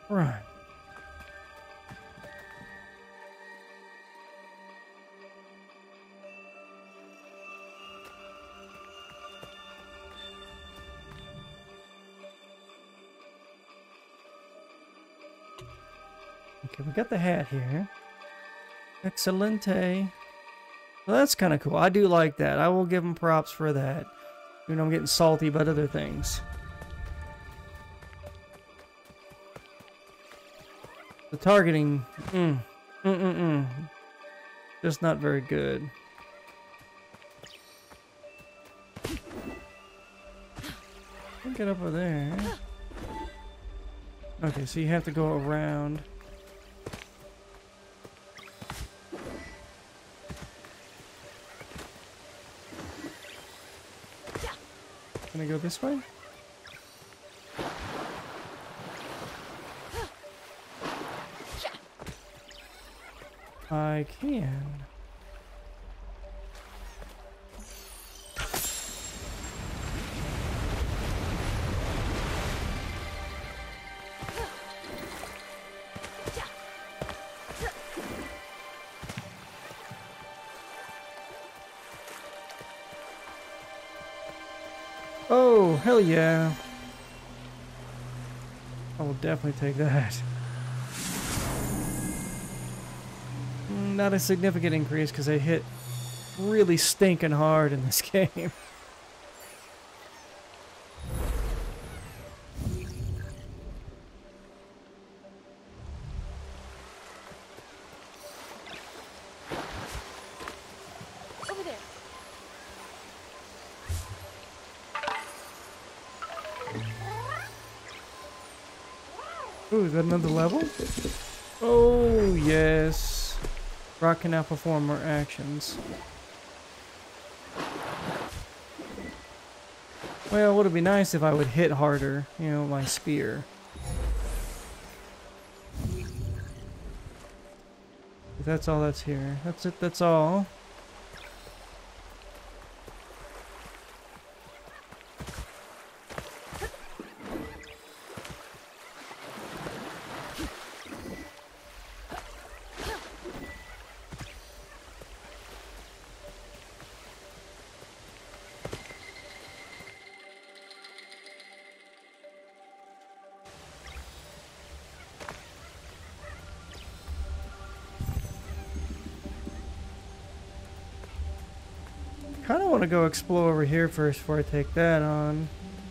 Right. Okay, we got the hat here. Excelente. Well, that's kind of cool. I do like that. I will give them props for that. You know, I'm getting salty about other things. The targeting, just not very good. Can't get over there. Okay, so you have to go around. Can I go this way? I can. Oh, hell yeah. I will definitely take that. Not a significant increase because I hit really stinking hard in this game. Over there. Ooh, is that another level? Oh, yes. Rock can now perform more actions. Well, it would be nice if I would hit harder, you know, my spear. But that's all that's here. That's it, that's all. Kind of want to go explore over here first before I take that on.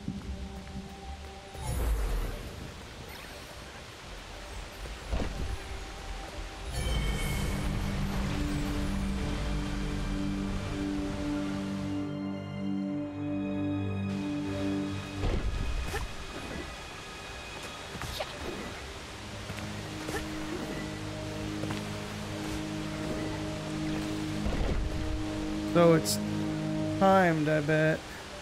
So it's timed, I bet.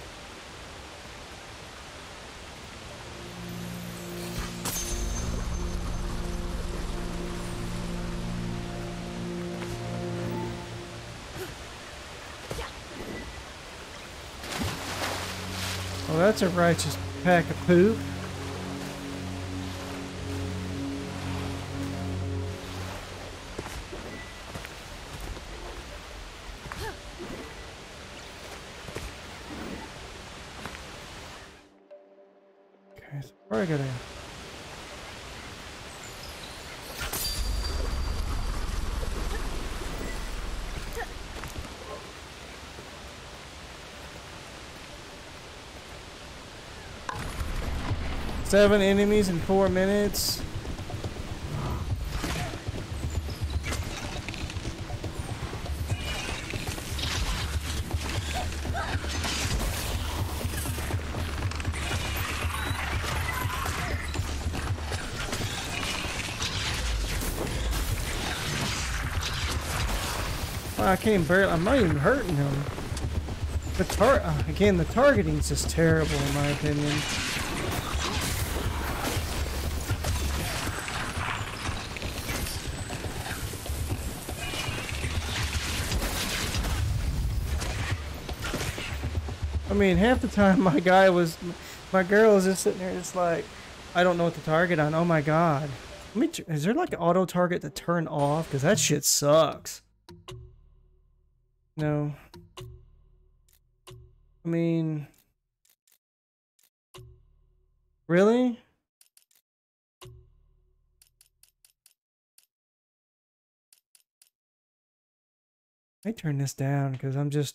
Well, that's a righteous pack of poop. Where I gotta... Seven enemies in 4 minutes. I can't barely. I'm not even hurting him. Again, the targeting's just terrible in my opinion. I mean, half the time my girl was just sitting there, just like, I don't know what to target on. Oh my god. Let me. Is there like an auto target to turn off? Because that shit sucks. No. I mean, really? Let me turn this down because I'm just.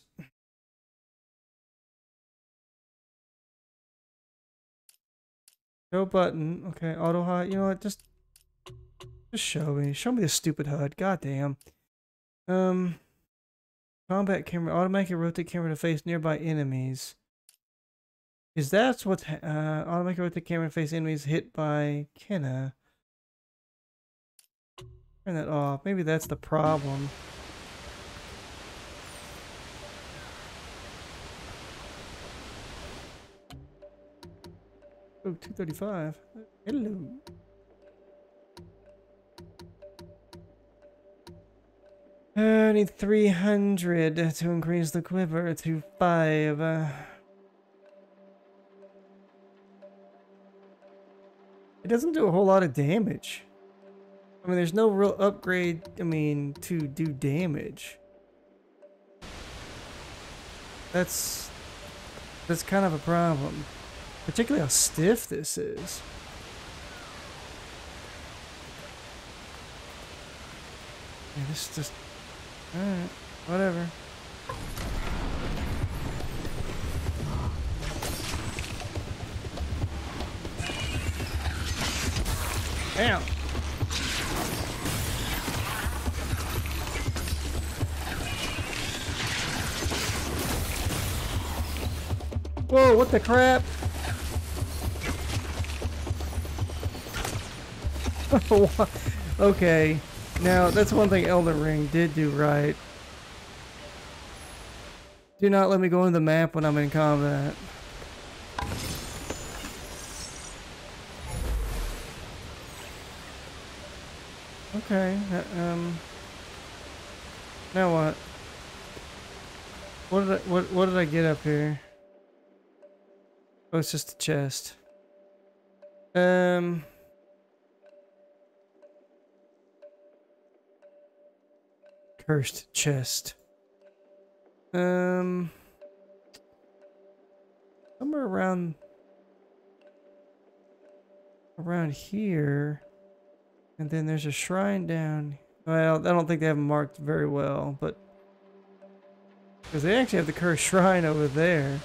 Show button. Okay, auto HUD. You know what? Just show me. Show me this stupid HUD. God damn. Combat camera. Automatically rotate camera to face nearby enemies. Is that what's automatically rotate camera to face enemies hit by Kenna? Turn that off. Maybe that's the problem. Oh, 235. Hello. I need 300 to increase the quiver to 5. It doesn't do a whole lot of damage. I mean, there's no real upgrade, I mean, to do damage. That's kind of a problem. Particularly how stiff this is. Yeah, this is just... Alright, whatever. Damn! Whoa, what the crap? Okay, now that's one thing Elden Ring did do right. Do not let me go in the map when I'm in combat. Okay, now what? What did I get up here? Oh, it's just a chest. Cursed chest. Somewhere around here. And then there's a shrine down. Well, I don't think they have them marked very well, but because they actually have the cursed shrine over there.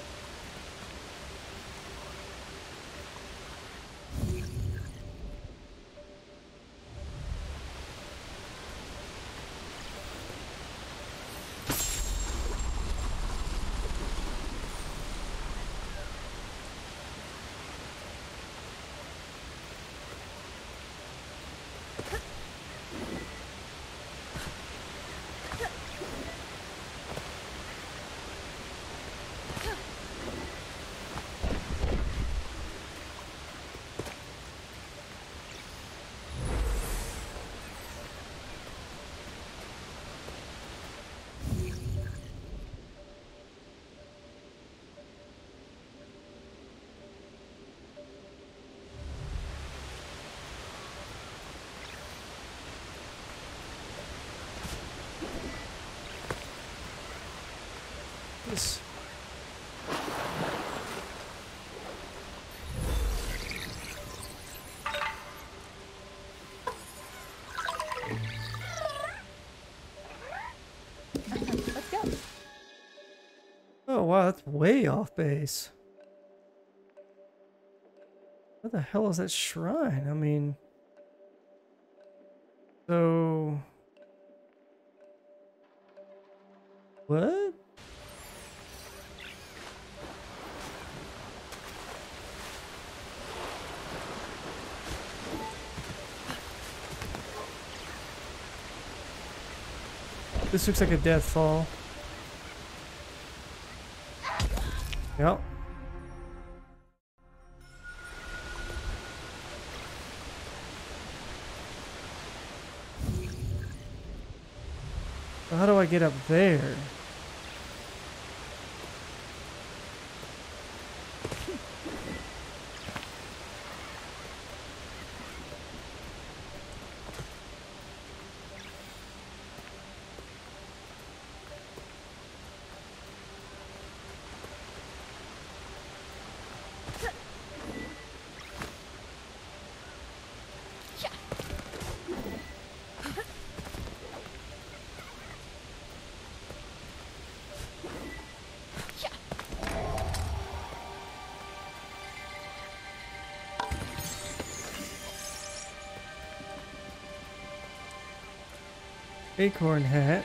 This. Let's go. Oh wow, that's way off base. What the hell is that shrine? I mean, so what? This looks like a death fall. Yep. So how do I get up there? Acorn hat.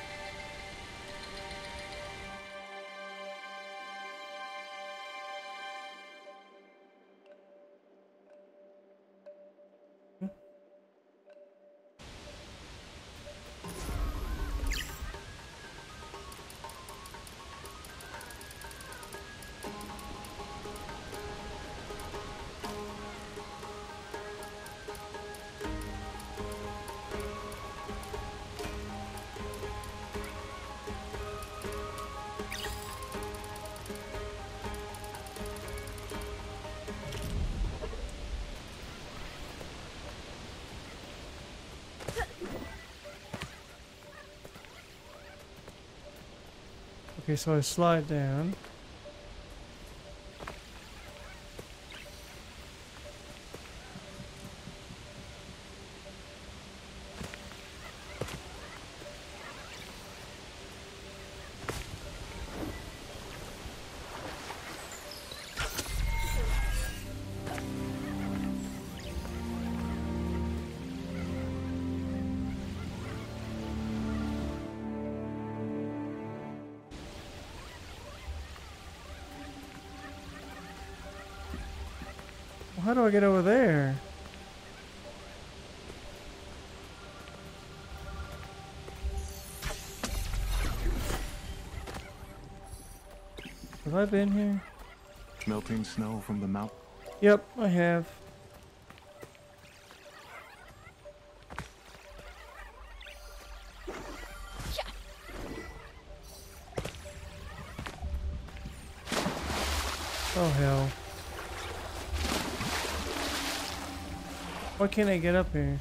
Okay, so I slide down. Well, how do I get over there? Have I been here? Melting snow from the mountain. Yep, I have. Oh hell. Why can't I get up here?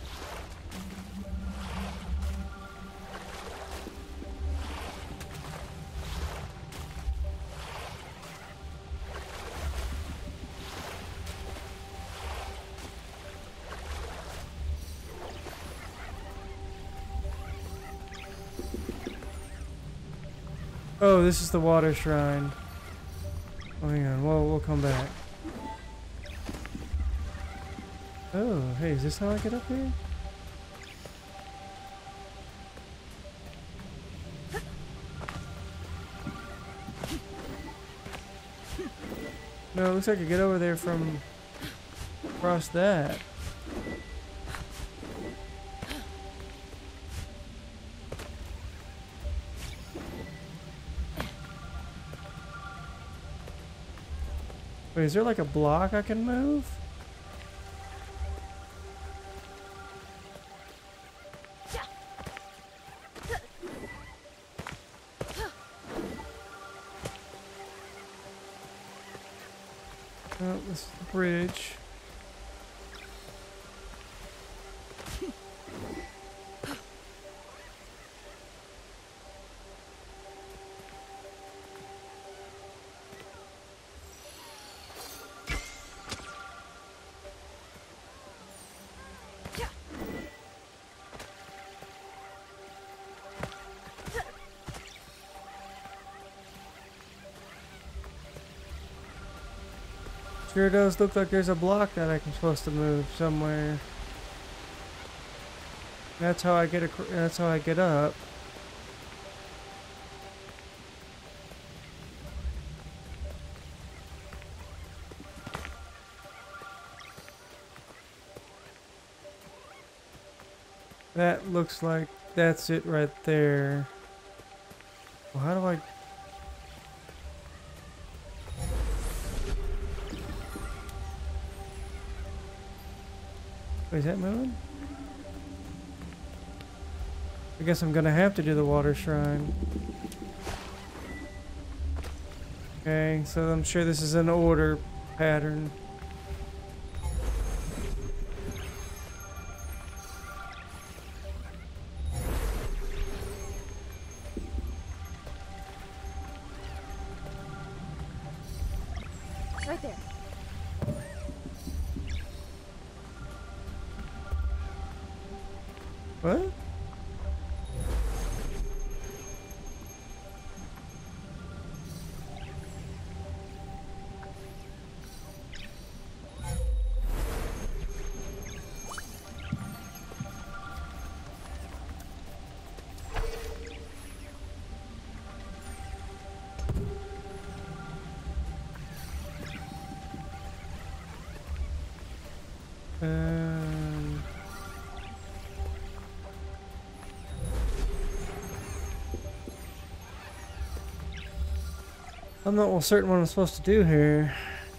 Oh, this is the water shrine. Oh, hang on. We'll come back. Oh, hey, is this how I get up here? No, it looks like I get over there from across that. Wait, is there like a block I can move? Oh, this is the bridge. Sure does look like there's a block that I'm supposed to move somewhere. That's how I get that's how I get up. That looks like that's it right there. Well, how do I... Wait, is that moving? I guess I'm gonna have to do the water shrine. Okay, so I'm sure this is an order pattern. Right there. What? Um, I'm not real certain what I'm supposed to do here.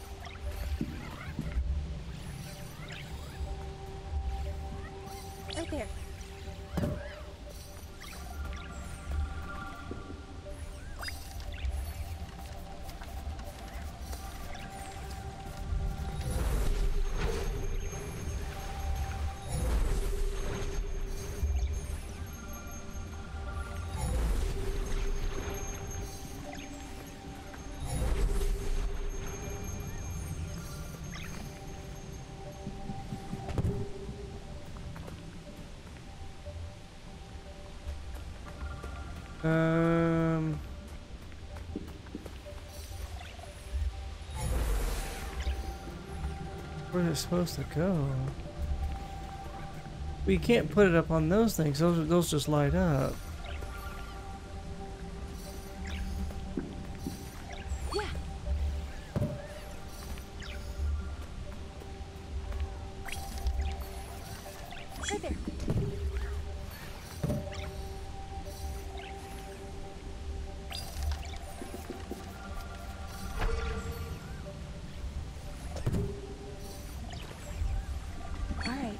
Right there. Um, where's it supposed to go? Well, you can't put it up on those things. Those just light up. Yeah. Right there. All right.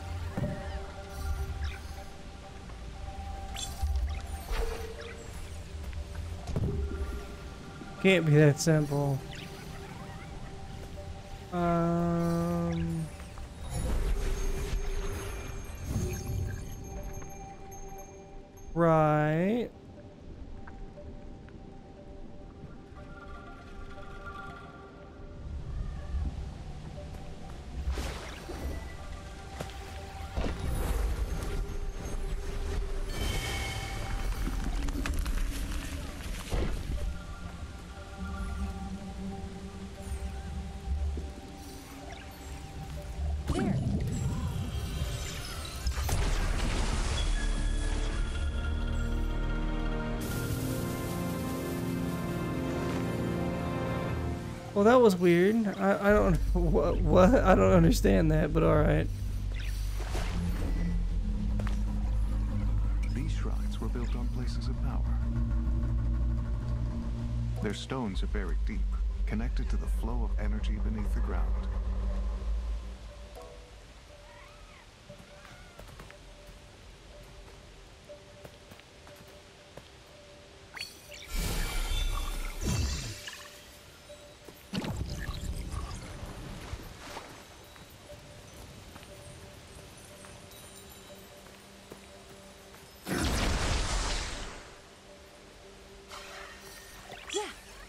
Can't be that simple. Right. There. Well, that was weird. I don't what I don't understand that, but all right. These shrines were built on places of power. Their stones are buried deep, connected to the flow of energy beneath the ground. Yeah.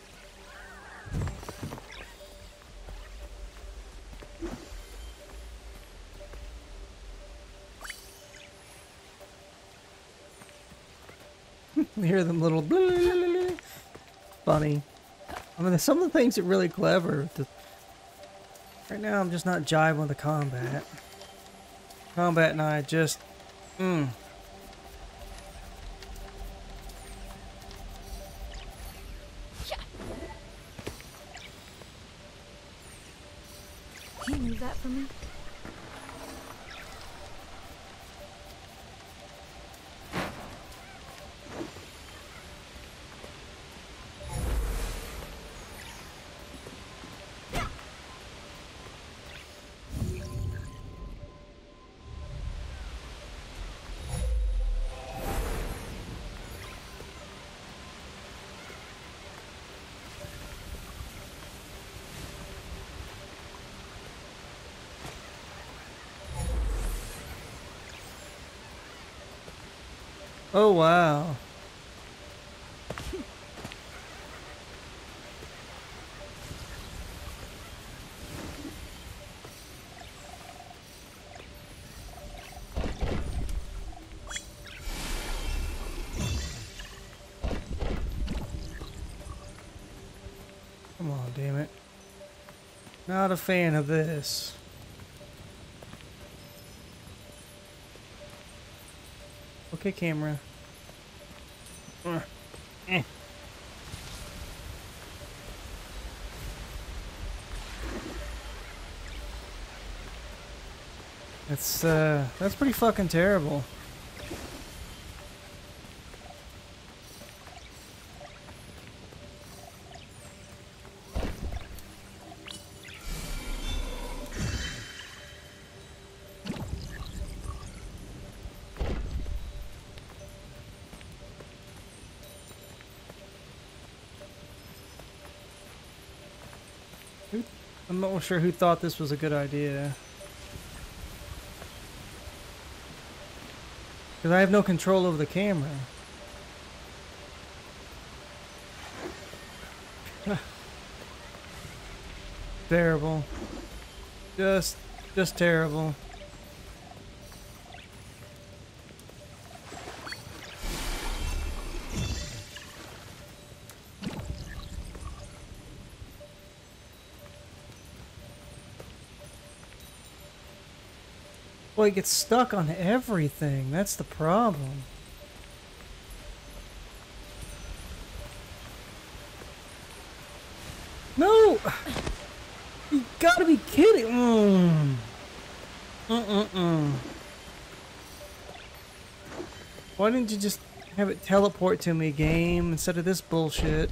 You hear them little funny. I mean, some of the things are really clever. Right now, I'm just not jiving with the combat. Combat and I just, Yeah. Can you move that for me? oh wow. Come on, damn it. Not a fan of this. Okay, camera. Eh. That's pretty fucking terrible. I'm not sure who thought this was a good idea. Because I have no control over the camera. Terrible. Just terrible. Well, it gets stuck on everything. That's the problem. No! You gotta be kidding! Why didn't you just have it teleport to me, game, instead of this bullshit?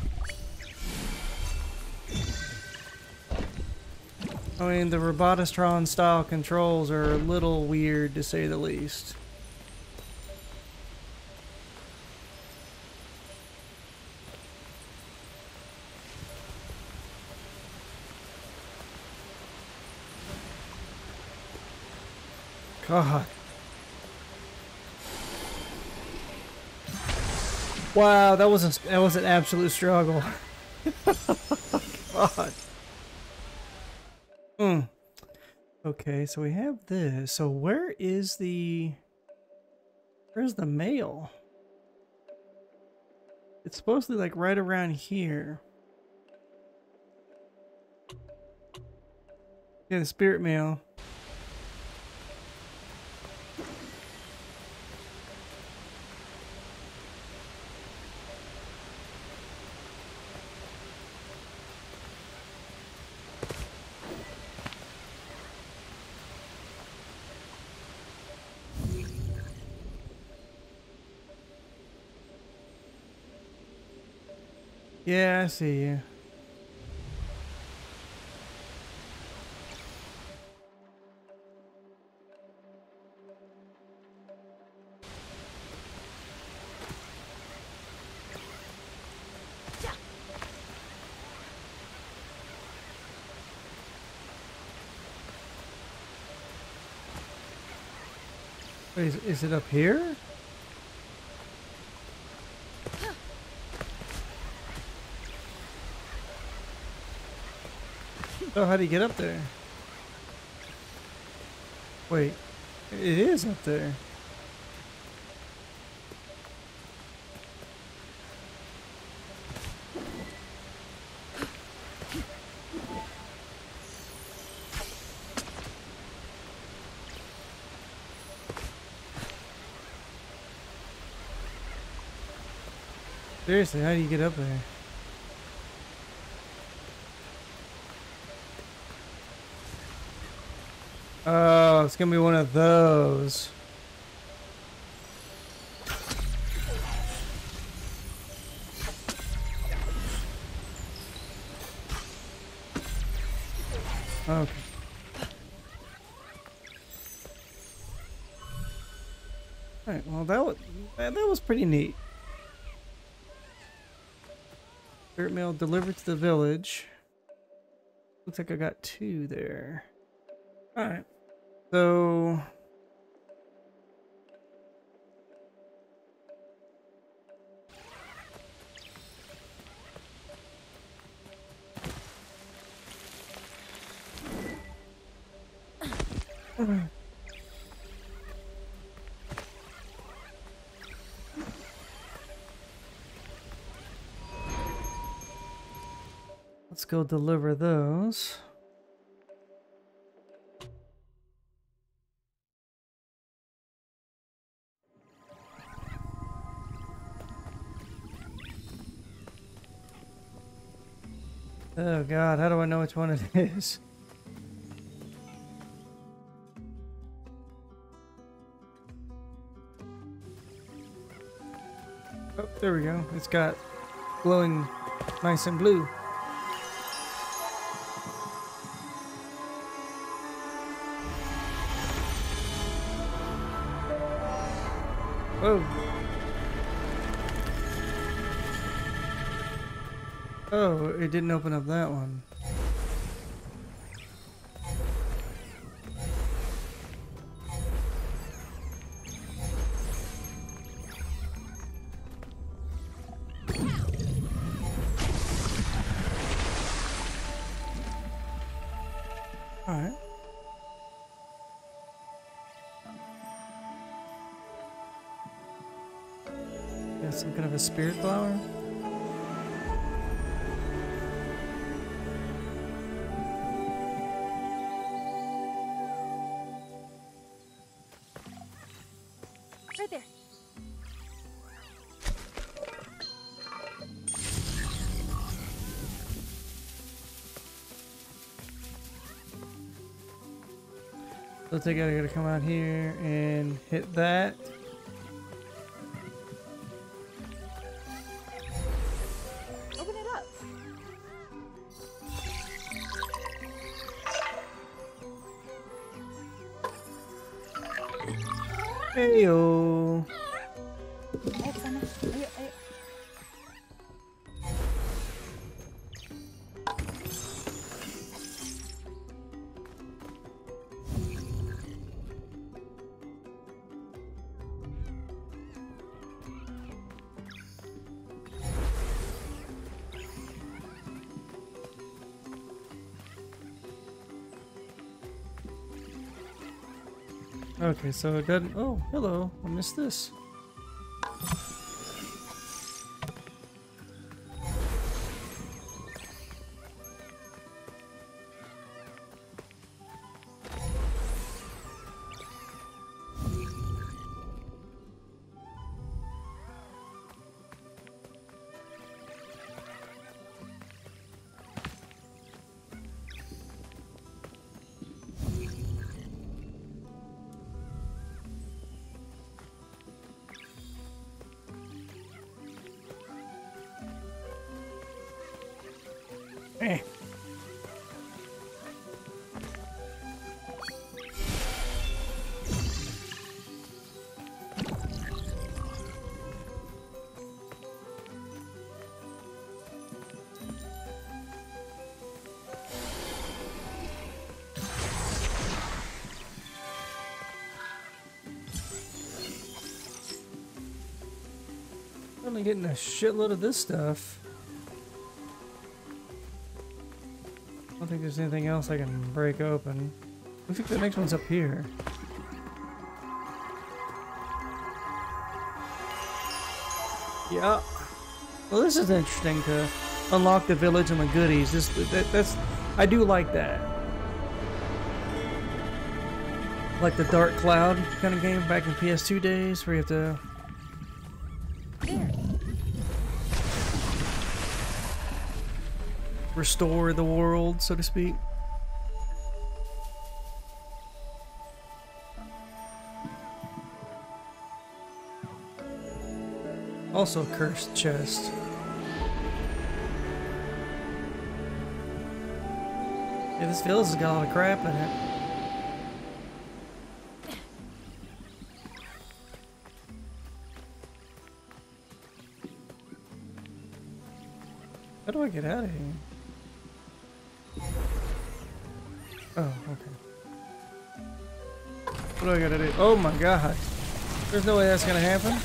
I mean, the Robotostron style controls are a little weird to say the least. God. Wow, that was an absolute struggle. God. Okay, so we have this. So where's the mail? It's supposed to be like right around here. Yeah, the spirit mail. Yeah, I see you. Wait, is it up here? Oh, how do you get up there? Wait, it is up there. Seriously, how do you get up there? Oh, it's gonna be one of those. Okay. Alright, well that was pretty neat. Spirit mail delivered to the village. Looks like I got 2 there. Alright. So let's go deliver those. Oh God, how do I know which one it is? Oh, there we go. It's got glowing nice and blue. Whoa. Oh, it didn't open up that one. Alright. Got some kind of a spirit flower? Right there. So I gotta come out here and hit that. Open it up. Heyo. Ayo ke sana. Ayo, ayo. Okay, so it doesn't. Oh, hello. I missed this. Eh. Only getting a shitload of this stuff. I don't think there's anything else I can break open. I think the next one's up here. Yeah. Well, this is interesting to unlock the village and the goodies. That's I do like that. Like the Dark Cloud kind of game back in PS2 days, where you have to. There. Restore the world, so to speak. Also, cursed chest. Yeah, this village has got a lot of crap in it. How do I get out of here? Oh, okay. What do I gotta do? Oh my god. There's no way that's gonna happen.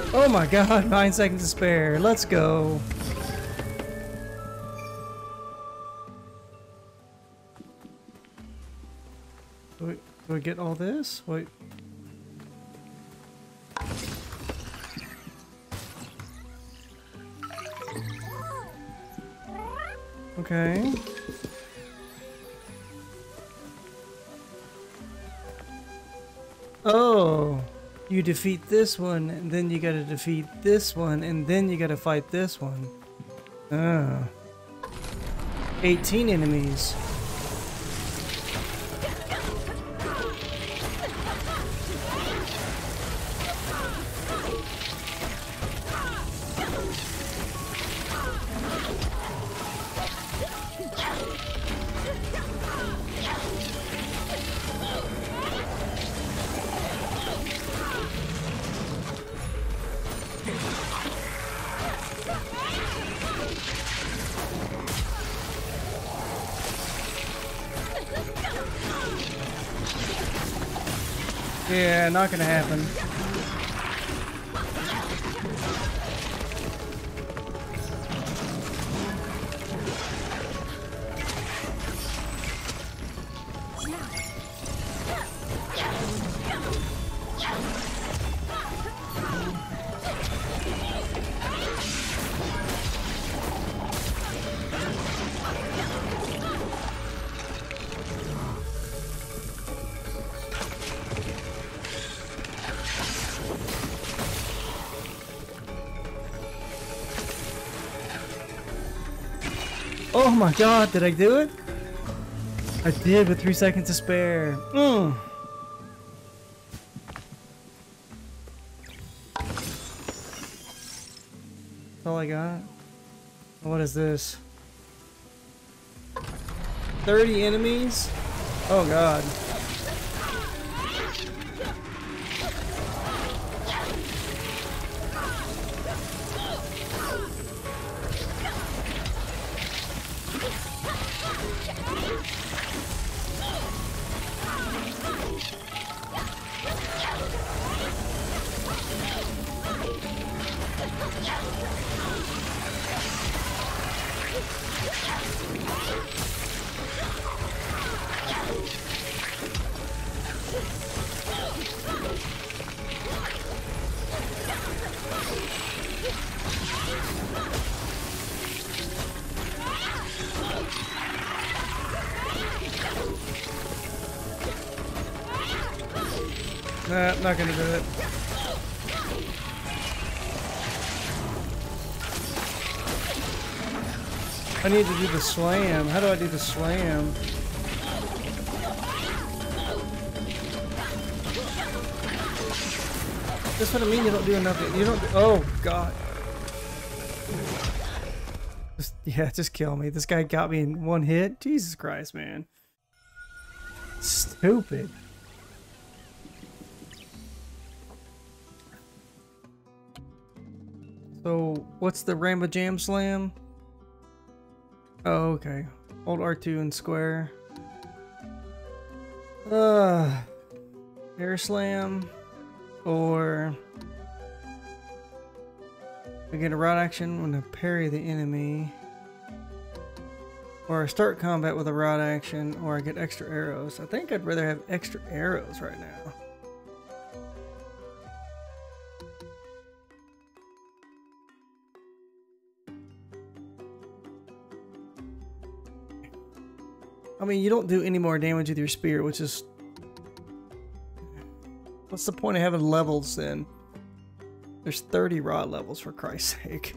Oh my god, 9 seconds to spare. Let's go. Do I get all this? Wait. Okay. Oh, you defeat this one, and then you gotta defeat this one, and then you gotta fight this one. Ah. 18 enemies. Yeah, not gonna happen. Oh my god, did I do it? I did with 3 seconds to spare. That's all I got. What is this? 30 enemies? Oh god. Nah, not gonna do it. I need to do the slam. How do I do the slam? That's what I mean, you don't do enough. You don't. Oh, God. Just kill me. This guy got me in one hit. Jesus Christ, man. Stupid. So, what's the Rambo Jam Slam? Oh, okay. Hold R2 and square. Air Slam. Or I get a rod action when I parry the enemy. Or I start combat with a rod action, or I get extra arrows. I think I'd rather have extra arrows right now. I mean, you don't do any more damage with your spear, which is... What's the point of having levels then? There's 30 rod levels, for Christ's sake.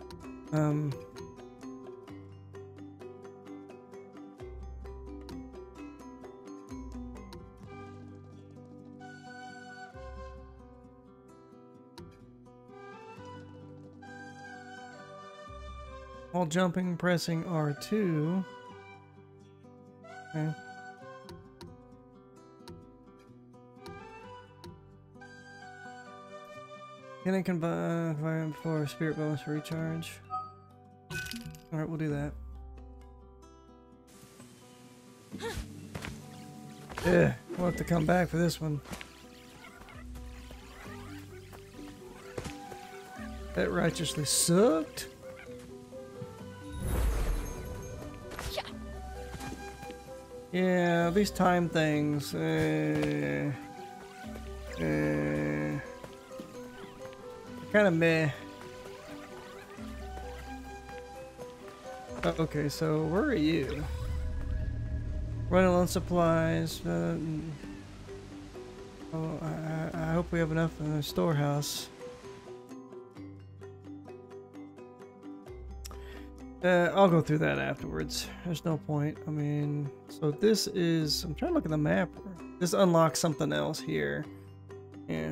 While jumping, pressing R2. Okay. Can I combine for spirit bonus for recharge? Alright, we'll do that. Yeah, we'll have to come back for this one. That righteously sucked. Yeah. Yeah, these time things. Kind of meh. Okay, so where are you? Running low on supplies. Oh, I hope we have enough in the storehouse. I'll go through that afterwards. There's no point. I mean, so this is... I'm trying to look at the map. This unlocks something else here. Yeah.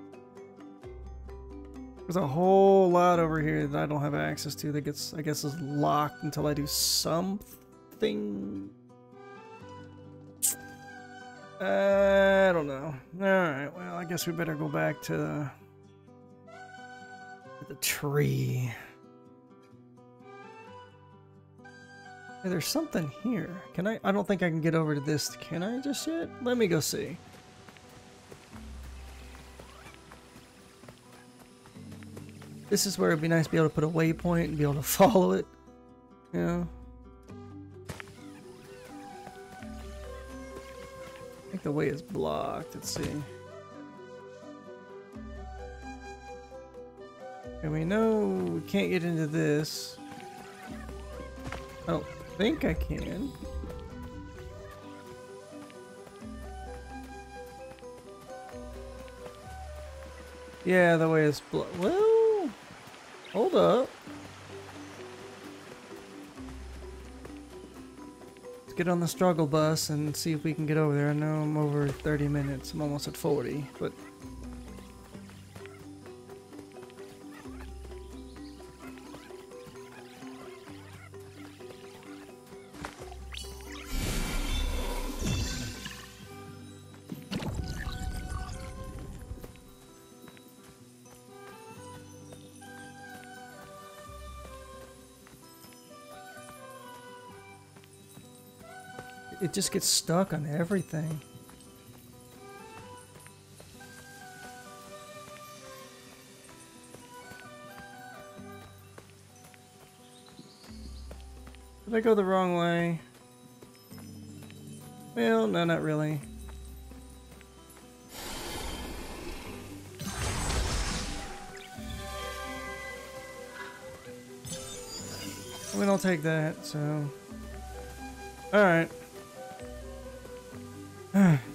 There's a whole lot over here that I don't have access to that gets, I guess, is locked until I do something. I don't know. Alright, well, I guess we better go back to the tree. Hey, there's something here. Can I don't think I can get over to this. Can I just yet? Let me go see. This is where it'd be nice to be able to put a waypoint and be able to follow it. You know? I think the way is blocked. Let's see. And we know we can't get into this. I don't think I can. Yeah, the way is blocked. Well, hold up. Let's get on the struggle bus and see if we can get over there. I know I'm over 30 minutes. I'm almost at 40, but... It just gets stuck on everything. Did I go the wrong way? Well, no, not really. I mean, I'll take that, so... Alright.